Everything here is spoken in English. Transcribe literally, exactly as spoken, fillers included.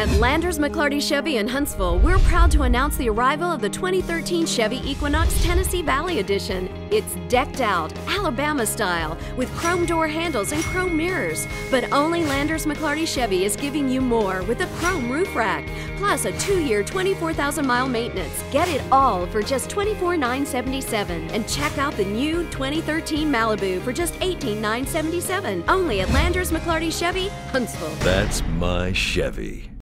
At Landers McClarty Chevy in Huntsville, we're proud to announce the arrival of the twenty thirteen Chevy Equinox Tennessee Valley Edition. It's decked out, Alabama style, with chrome door handles and chrome mirrors. But only Landers McClarty Chevy is giving you more with a chrome roof rack, plus a two-year, twenty-four thousand mile maintenance. Get it all for just twenty-four thousand nine hundred seventy-seven dollars. And check out the new twenty thirteen Malibu for just eighteen thousand nine hundred seventy-seven dollars. Only at Landers McClarty Chevy, Huntsville. That's my Chevy.